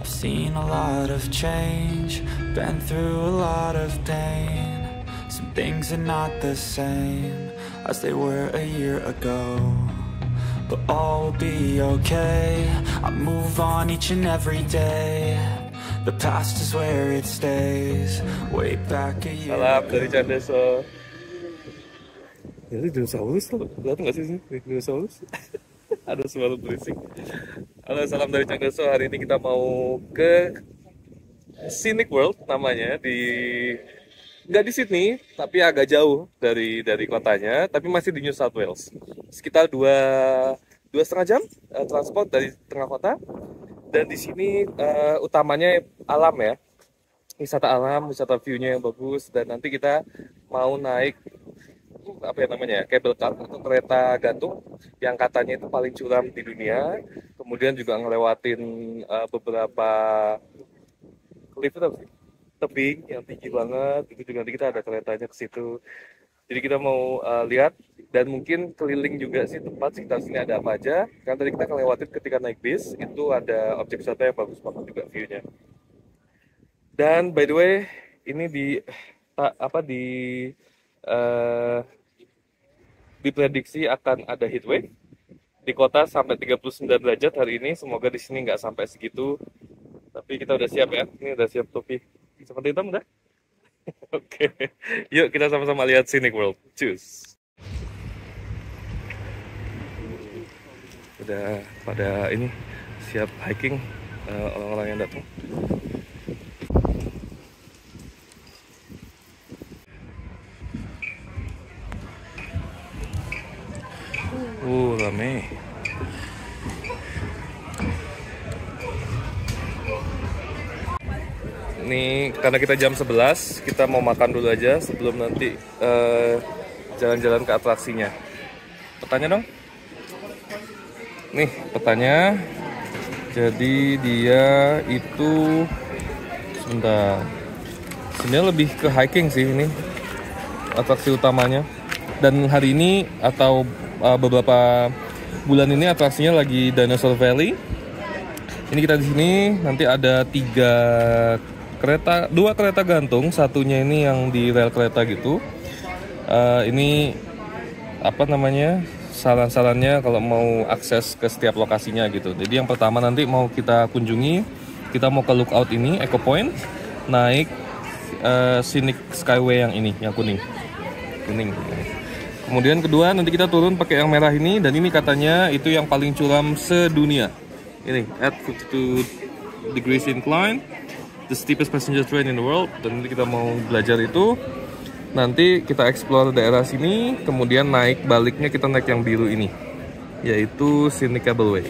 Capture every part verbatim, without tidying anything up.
I've seen a lot of change, been through a lot of pain. Some things are not the same as they were a year ago, but all will be okay. I move on each and every day. The past is where it stays. Way back a year Salam dari Candeso. Ini dinosaurus tuh, lihat nggak sih sini? Dinosaurus. Ada suara berisik. Halo, salam dari Candeso. Hari ini kita mau ke Scenic World namanya, di nggak di Sydney, tapi agak jauh dari dari kotanya, tapi masih di New South Wales. Sekitar dua dua setengah jam uh, transport dari tengah kota. Dan di sini uh, utamanya alam ya, wisata alam, wisata view-nya yang bagus. Dan nanti kita mau naik apa ya namanya ya, cable car atau kereta gantung yang katanya itu paling curam di dunia. Kemudian juga ngelewatin uh, beberapa cliff itu tebing yang tinggi banget. Itu juga nanti kita ada keretanya ke situ. Jadi kita mau uh, lihat dan mungkin keliling juga sih tempat sekitar sini ada apa aja. Kan tadi kita ngelewatin ketika naik bis, itu ada objek wisata yang bagus banget juga view-nya. Dan by the way, ini di ta, apa di uh, diprediksi akan ada heatwave di kota sampai tiga puluh sembilan derajat hari ini. Semoga di sini nggak sampai segitu. Tapi kita udah siap ya. Ini udah siap topi. Seperti hitam udah? Oke, yuk kita sama-sama lihat Scenic World. Cus. Udah pada ini siap hiking uh, orang-orang yang datang. Uh, rame. Ini karena kita jam sebelas, kita mau makan dulu aja sebelum nanti jalan-jalan uh, ke atraksinya. Petanya dong. Nih petanya. Jadi dia itu sebentar. Sebenarnya lebih ke hiking sih ini atraksi utamanya. Dan hari ini atau uh, beberapa bulan ini atraksinya lagi Dinosaur Valley. Ini kita di sini nanti ada tiga kereta, dua kereta gantung, satunya ini yang di rel kereta gitu. Uh, ini apa namanya, saran-sarannya kalau mau akses ke setiap lokasinya gitu. Jadi yang pertama nanti mau kita kunjungi, kita mau ke lookout ini, Eco Point, naik uh, Scenic Skyway yang ini, yang kuning, kuning. Kemudian kedua nanti kita turun pakai yang merah ini, dan ini katanya itu yang paling curam sedunia. Ini at fifty-two degrees incline, the steepest passenger train in the world. Dan nanti kita mau belajar itu. Nanti kita explore daerah sini, kemudian naik baliknya kita naik yang biru ini, yaitu Scenic Cableway.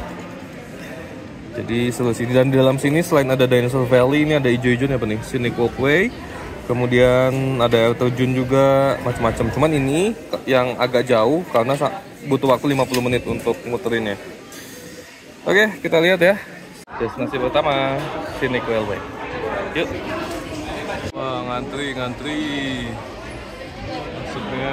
Jadi seluruh sini, dan di dalam sini selain ada Dinosaur Valley, ini ada hijau-hijaunya apa nih, Scenic Walkway. Kemudian ada air terjun juga, macam-macam. Cuman ini yang agak jauh karena butuh waktu lima puluh menit untuk muterinnya. Oke, kita lihat ya. Destinasi pertama, Scenic Railway. Yuk. Wah, ngantri, ngantri. Masuknya.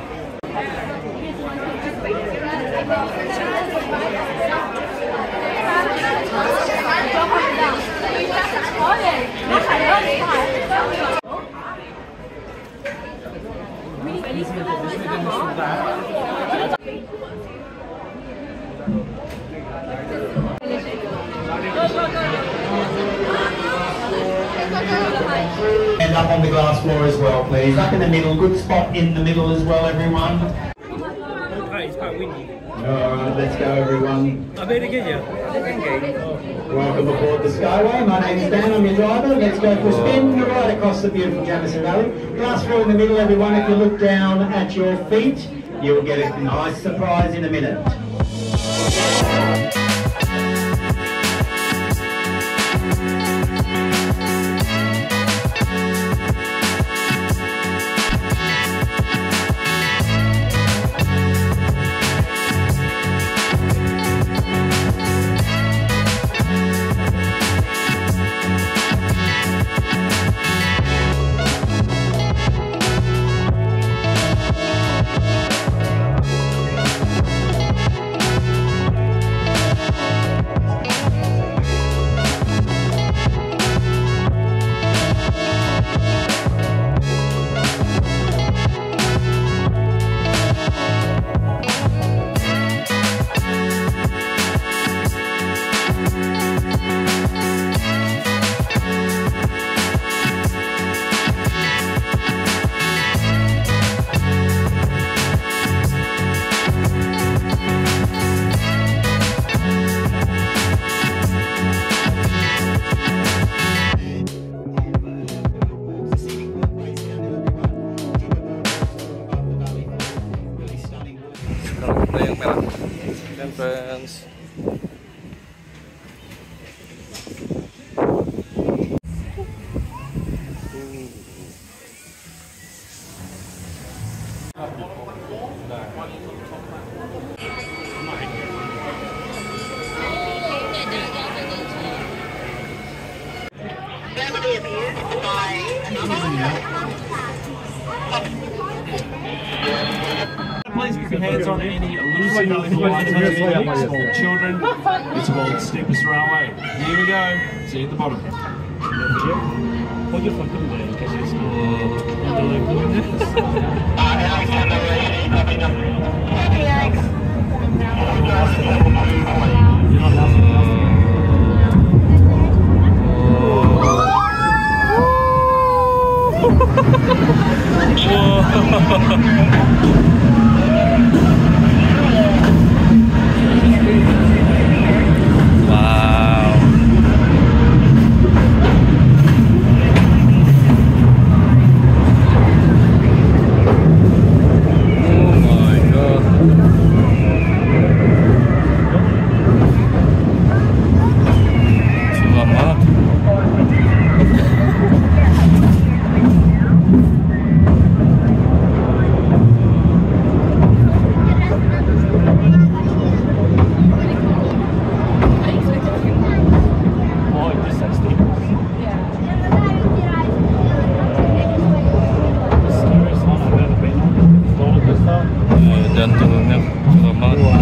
And up on the glass floor as well, please. Up in the middle, good spot in the middle as well, everyone. It's quite windy. Alright, let's go, everyone. I bet again, yeah. Welcome aboard the Skyway. My name is Dan, I'm your driver. Let's go for a spin right across the beautiful Jamison Valley. Glass floor in the middle, everyone. If you look down at your feet, you'll get a nice surprise in a minute. Please keep your hands on any loose enough lines underneath small children. It's called Steepest Railway. Here we go. See you at the bottom. Hold your phone there in case it's dan turunnya curam banget.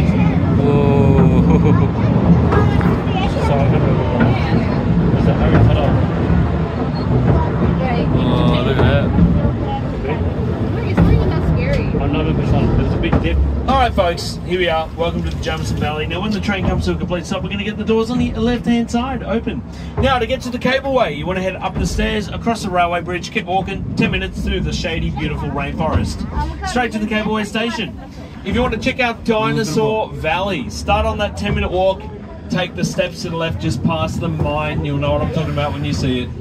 Alright folks, here we are. Welcome to the Jamison Valley. Now when the train comes to a complete stop, we're going to get the doors on the left hand side open. Now to get to the cableway, you want to head up the stairs, across the railway bridge, keep walking, ten minutes through the shady, beautiful rainforest. Straight to the cableway station. If you want to check out Dinosaur Valley, start on that ten minute walk, take the steps to the left just past the mine. You'll know what I'm talking about when you see it.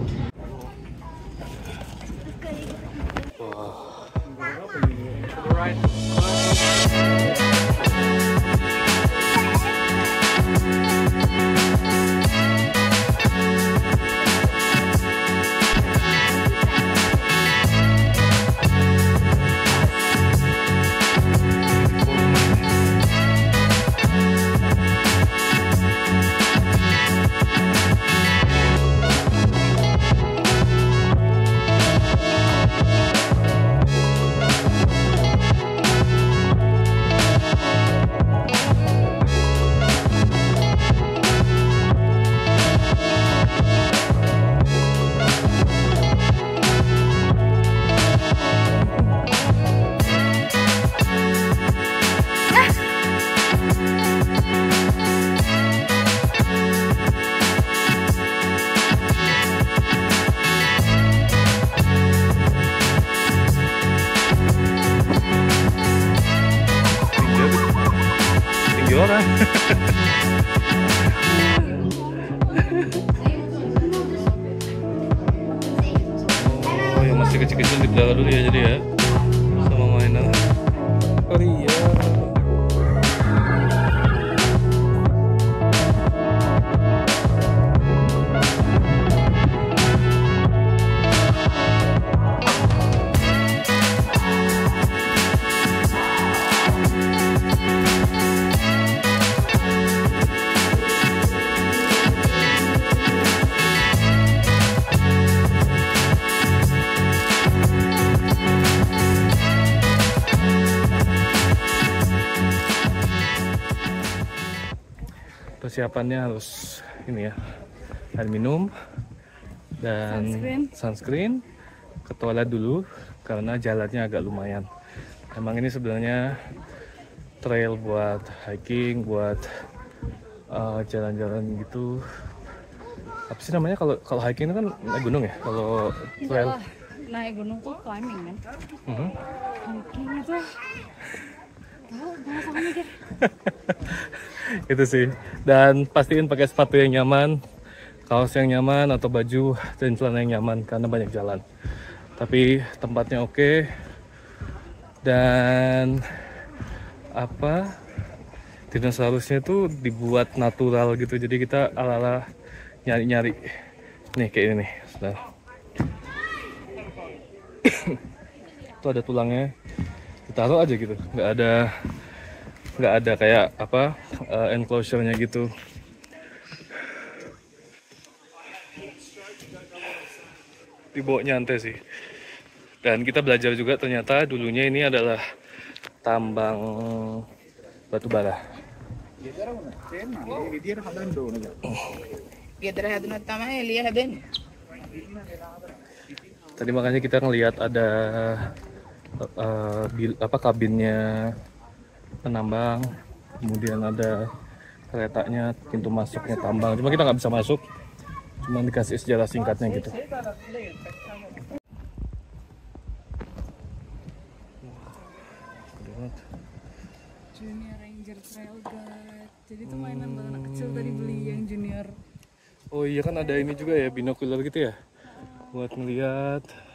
Orang. Oh, yang masih kecil-kecil dipelihara dulu ya, jadi ya sama mainan Korea. Persiapannya harus ini ya, air minum dan sunscreen. sunscreen ke toilet dulu karena jalannya agak lumayan. Emang ini sebenarnya trail buat hiking, buat jalan-jalan uh, gitu. Apa sih namanya kalau kalau hiking itu kan naik gunung ya? Kalau trail Iyalah, naik gunung tuh climbing kan? Uh-huh. Hiking itu tahu bahasa mikir. Itu sih, dan pastiin pakai sepatu yang nyaman, kaos yang nyaman atau baju dan celana yang nyaman karena banyak jalan. Tapi tempatnya oke dan apa dinosaurusnya itu dibuat natural gitu, jadi kita ala-ala nyari-nyari nih kayak ini nih, sudah. Itu ada tulangnya, ditaruh aja gitu, nggak ada nggak ada kayak apa uh, enclosure-nya gitu. dibawa nyantai sih. Dan kita belajar juga ternyata dulunya ini adalah tambang batu bara. Tadi makanya kita ngelihat ada uh, bil, apa kabinnya penambang, kemudian ada keretanya, pintu masuknya tambang. Cuma kita nggak bisa masuk, cuma dikasih sejarah singkatnya gitu. Junior Ranger Trail Guide. Jadi itu mainan buat anak kecil tadi beli yang junior. Oh iya kan ada ini juga ya, binokular gitu ya, buat ngeliat